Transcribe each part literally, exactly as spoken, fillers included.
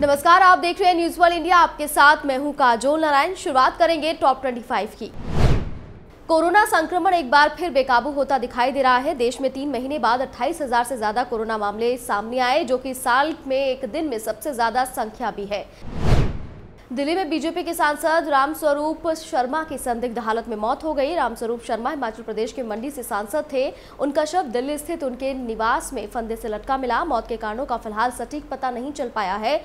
नमस्कार, आप देख रहे हैं न्यूज वर्ल्ड इंडिया। आपके साथ मैं हूं काजोल नारायण। शुरुआत करेंगे टॉप पच्चीस की। कोरोना संक्रमण एक बार फिर बेकाबू होता दिखाई दे रहा है। देश में तीन महीने बाद अट्ठाईस हजार से ज्यादा कोरोना मामले सामने आए, जो कि साल में एक दिन में सबसे ज्यादा संख्या भी है। दिल्ली में बीजेपी के सांसद रामस्वरूप शर्मा की संदिग्ध हालत में मौत हो गई। रामस्वरूप शर्मा हिमाचल प्रदेश के मंडी से सांसद थे। उनका शव दिल्ली स्थित उनके निवास में फंदे से लटका मिला। मौत के कारणों का फिलहाल सटीक पता नहीं चल पाया है।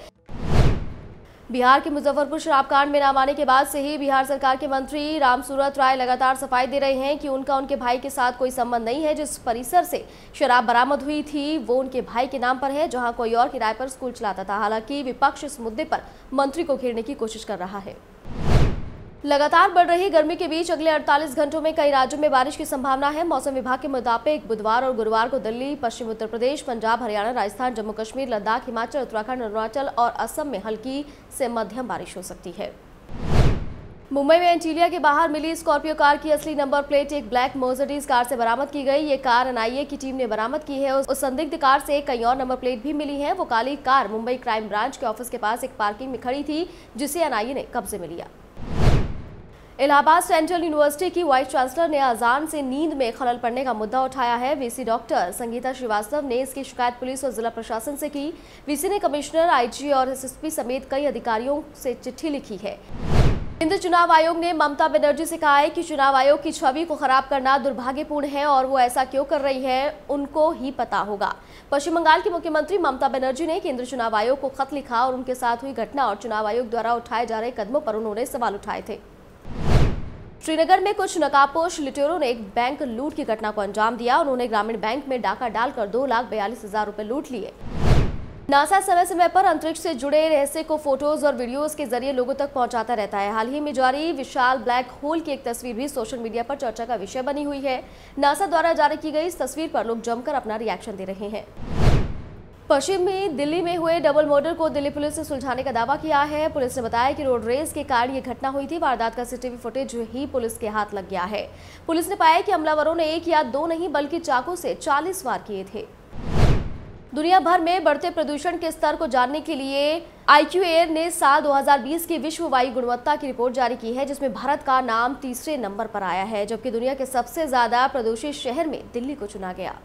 बिहार के मुजफ्फरपुर शराब कांड में नाम आने के बाद से ही बिहार सरकार के मंत्री रामसूरत राय लगातार सफाई दे रहे हैं कि उनका उनके भाई के साथ कोई संबंध नहीं है। जिस परिसर से शराब बरामद हुई थी वो उनके भाई के नाम पर है, जहां कोई और किराए पर स्कूल चलाता था। हालांकि विपक्ष इस मुद्दे पर मंत्री को घेरने की कोशिश कर रहा है। लगातार बढ़ रही गर्मी के बीच अगले अड़तालीस घंटों में कई राज्यों में बारिश की संभावना है। मौसम विभाग के मुताबिक बुधवार और गुरुवार को दिल्ली, पश्चिम उत्तर प्रदेश, पंजाब, हरियाणा, राजस्थान, जम्मू कश्मीर, लद्दाख, हिमाचल, उत्तराखंड, अरुणाचल और असम में हल्की से मध्यम बारिश हो सकती है। मुंबई में एंटीलिया के बाहर मिली स्कॉर्पियो कार की असली नंबर प्लेट एक ब्लैक मर्सिडीज कार से बरामद की गई। ये कार एनआईए की टीम ने बरामद की है। उस संदिग्ध कार से कई और नंबर प्लेट भी मिली है। वो काली कार मुंबई क्राइम ब्रांच के ऑफिस के पास एक पार्किंग में खड़ी थी, जिसे एनआईए ने कब्जे में लिया। इलाहाबाद सेंट्रल यूनिवर्सिटी की वाइस चांसलर ने अजान से नींद में खलल पड़ने का मुद्दा उठाया है। वीसी डॉक्टर संगीता श्रीवास्तव ने इसकी शिकायत पुलिस और जिला प्रशासन से की। वीसी ने कमिश्नर, आईजी और एसएसपी समेत कई अधिकारियों से चिट्ठी लिखी है। केंद्रीय चुनाव आयोग ने ममता बनर्जी से कहा है कि चुनाव आयोग की छवि को खराब करना दुर्भाग्यपूर्ण है और वो ऐसा क्यों कर रही है उनको ही पता होगा। पश्चिम बंगाल की मुख्यमंत्री ममता बनर्जी ने केंद्रीय चुनाव आयोग को खत लिखा और उनके साथ हुई घटना और चुनाव आयोग द्वारा उठाए जा रहे कदमों पर उन्होंने सवाल उठाए थे। श्रीनगर में कुछ नकाबपोश लुटेरों ने एक बैंक लूट की घटना को अंजाम दिया। उन्होंने ग्रामीण बैंक में डाका डालकर दो लाख बयालीस हजार रुपए लूट लिए। नासा समय समय पर अंतरिक्ष से जुड़े रहस्य को फोटोज और वीडियोस के जरिए लोगों तक पहुंचाता रहता है। हाल ही में जारी विशाल ब्लैक होल की एक तस्वीर भी सोशल मीडिया पर चर्चा का विषय बनी हुई है। नासा द्वारा जारी की गई इस तस्वीर पर लोग जमकर अपना रिएक्शन दे रहे हैं। पश्चिमी दिल्ली में हुए डबल मर्डर को दिल्ली पुलिस ने सुलझाने का दावा किया है। पुलिस ने बताया कि रोड रेस के कारण ये घटना हुई थी। वारदात का सीसीटीवी फुटेज ही पुलिस के हाथ लग गया है। पुलिस ने पाया कि हमलावरों ने एक या दो नहीं बल्कि चाकू से चालीस वार किए थे। दुनिया भर में बढ़ते प्रदूषण के स्तर को जानने के लिए आईक्यू एयर ने साल दो हज़ार बीस की विश्व वायु गुणवत्ता की रिपोर्ट जारी की है, जिसमें भारत का नाम तीसरे नंबर पर आया है, जबकि दुनिया के सबसे ज्यादा प्रदूषित शहर में दिल्ली को चुना गया।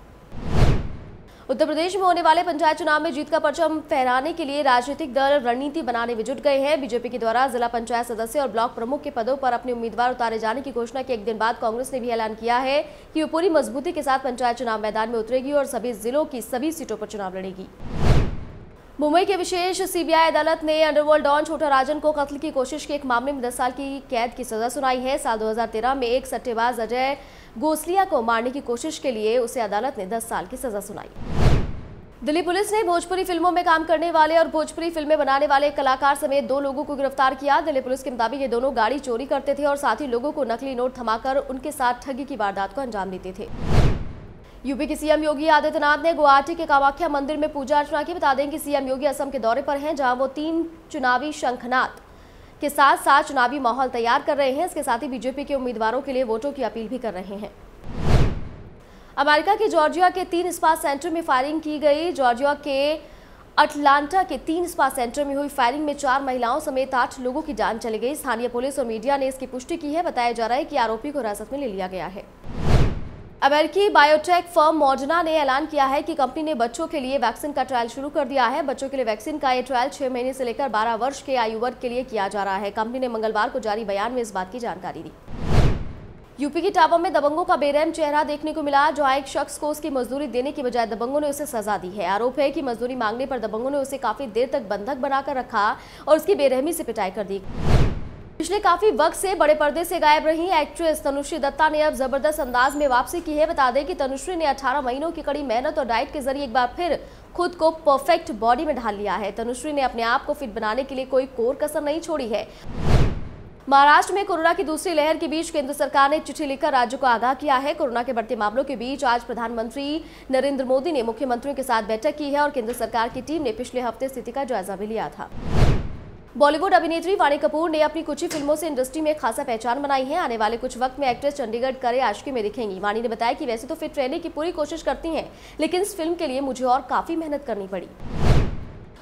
उत्तर प्रदेश में होने वाले पंचायत चुनाव में जीत का परचम फहराने के लिए राजनीतिक दल रणनीति बनाने में जुट गए हैं। बीजेपी के द्वारा जिला पंचायत सदस्य और ब्लॉक प्रमुख के पदों पर अपने उम्मीदवार उतारे जाने की घोषणा के एक दिन बाद कांग्रेस ने भी ऐलान किया है कि वो पूरी मजबूती के साथ पंचायत चुनाव मैदान में उतरेगी और सभी जिलों की सभी सीटों पर चुनाव लड़ेगी। मुंबई के विशेष सीबीआई अदालत ने अंडरवर्ल्ड डॉन छोटा राजन को कत्ल की कोशिश के एक मामले में दस साल की कैद की सजा सुनाई है। साल दो हज़ार तेरह में एक सट्टेबाज अजय गोसलिया को मारने की कोशिश के लिए उसे अदालत ने दस साल की सजा सुनाई। दिल्ली पुलिस ने भोजपुरी फिल्मों में काम करने वाले और भोजपुरी फिल्में बनाने वाले एक कलाकार समेत दो लोगों को गिरफ्तार किया। दिल्ली पुलिस के मुताबिक ये दोनों गाड़ी चोरी करते थे और साथ ही लोगों को नकली नोट थमाकर उनके साथ ठगी की वारदात को अंजाम देते थे। यूपी के सीएम योगी आदित्यनाथ ने गुवाहाटी के कामाख्या मंदिर में पूजा अर्चना की। बता दें कि सीएम योगी असम के दौरे पर हैं, जहां वो तीन चुनावी शंखनाद के साथ साथ चुनावी माहौल तैयार कर रहे हैं। इसके साथ ही बीजेपी के उम्मीदवारों के लिए वोटों की अपील भी कर रहे हैं। अमेरिका के जॉर्जिया के तीन इस्पात सेंटर में फायरिंग की गई। जॉर्जिया के अटलांटा के तीन इस्पात सेंटर में हुई फायरिंग में चार महिलाओं समेत आठ लोगों की जान चली गई। स्थानीय पुलिस और मीडिया ने इसकी पुष्टि की है। बताया जा रहा है कि आरोपी को हिरासत में ले लिया गया है। अमेरिकी बायोटेक फर्म मॉडर्ना ने ऐलान किया है कि कंपनी ने बच्चों के लिए वैक्सीन का ट्रायल शुरू कर दिया है। बच्चों के लिए वैक्सीन का ये ट्रायल छह महीने से लेकर बारह वर्ष के आयु वर्ग के लिए किया जा रहा है। कंपनी ने मंगलवार को जारी बयान में इस बात की जानकारी दी। यूपी की टापा में दबंगों का बेरहम चेहरा देखने को मिला, जहां एक शख्स को उसकी मजदूरी देने की बजाय दबंगों ने उसे सजा दी है। आरोप है कि मजदूरी मांगने पर दबंगों ने उसे काफी देर तक बंधक बनाकर रखा और उसकी बेरहमी से पिटाई कर दी। पिछले काफी वक्त से बड़े पर्दे से गायब रही एक्ट्रेस तनुश्री दत्ता ने अब जबरदस्त अंदाज में वापसी की है। बता दें कि तनुश्री ने अठारह महीनों की कड़ी मेहनत और डाइट के जरिए एक बार फिर खुद को परफेक्ट बॉडी में ढाल लिया है। तनुश्री ने अपने आप को फिट बनाने के लिए कोई कोर कसर नहीं छोड़ी है। महाराष्ट्र में कोरोना की दूसरी लहर के बीच केंद्र सरकार ने चिट्ठी लिखकर राज्य को आगाह किया है। कोरोना के बढ़ते मामलों के बीच आज प्रधानमंत्री नरेंद्र मोदी ने मुख्यमंत्रियों के साथ बैठक की है और केंद्र सरकार की टीम ने पिछले हफ्ते स्थिति का जायजा भी लिया था। बॉलीवुड अभिनेत्री वाणी कपूर ने अपनी कुछ ही फिल्मों से इंडस्ट्री में खासा पहचान बनाई है। आने वाले कुछ वक्त में एक्ट्रेस चंडीगढ़ करे आशिकी में दिखेंगी। वाणी ने बताया कि वैसे तो फिट रहने की पूरी कोशिश करती हैं, लेकिन इस फिल्म के लिए मुझे और काफी मेहनत करनी पड़ी।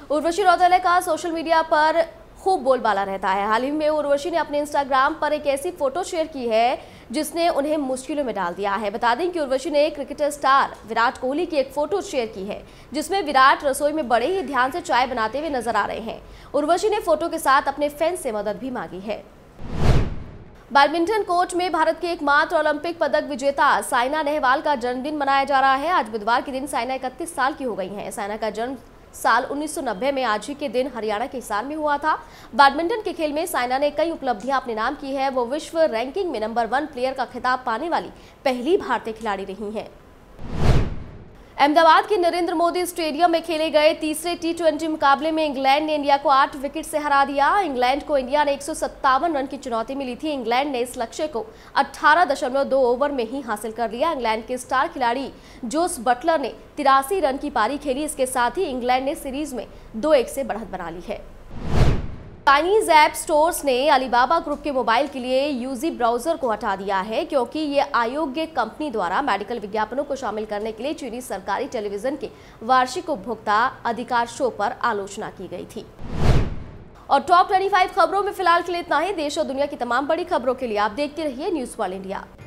उर्वशी रौतेला का सोशल मीडिया पर खूब बोलबाला रहता है। हाल ही में उर्वशी ने अपने इंस्टाग्राम पर एक ऐसी फोटो शेयर की है जिसने उन्हें मुश्किलों में डाल दिया है। बता दें कि उर्वशी ने क्रिकेटर स्टार विराट कोहली की एक फोटो शेयर की है जिसमें विराट रसोई में बड़े ही ध्यान से चाय बनाते हुए नजर आ रहे हैं। उर्वशी ने फोटो के साथ अपने फैंस से मदद भी मांगी है। बैडमिंटन कोर्ट में भारत के एकमात्र ओलंपिक पदक विजेता साइना नेहवाल का जन्मदिन मनाया जा रहा है। आज बुधवार के दिन साइना इकतीस साल की हो गई हैं। साइना का जन्म साल उन्नीस सौ नब्बे में आज ही के दिन हरियाणा के हिसार में हुआ था। बैडमिंटन के खेल में साइना ने कई उपलब्धियां अपने नाम की है। वो विश्व रैंकिंग में नंबर वन प्लेयर का खिताब पाने वाली पहली भारतीय खिलाड़ी रही हैं। अहमदाबाद के नरेंद्र मोदी स्टेडियम में खेले गए तीसरे टी ट्वेंटी मुकाबले में इंग्लैंड ने इंडिया को आठ विकेट से हरा दिया। इंग्लैंड को इंडिया ने एक सौ सत्तावन रन की चुनौती मिली थी। इंग्लैंड ने इस लक्ष्य को अठारह दशमलव दो ओवर में ही हासिल कर लिया। इंग्लैंड के स्टार खिलाड़ी जोस बटलर ने तिरासी रन की पारी खेली। इसके साथ ही इंग्लैंड ने सीरीज में दो एक से बढ़त बना ली है। चाइनीज ऐप स्टोर्स ने अलीबाबा ग्रुप के मोबाइल के लिए यूजी ब्राउजर को हटा दिया है क्योंकि ये अयोग्य कंपनी द्वारा मेडिकल विज्ञापनों को शामिल करने के लिए चीनी सरकारी टेलीविजन के वार्षिक उपभोक्ता अधिकार शो पर आलोचना की गई थी। और टॉप पच्चीस खबरों में फिलहाल के लिए इतना ही। देश और दुनिया की तमाम बड़ी खबरों के लिए आप देखते रहिए न्यूज़ वर्ल्ड इंडिया।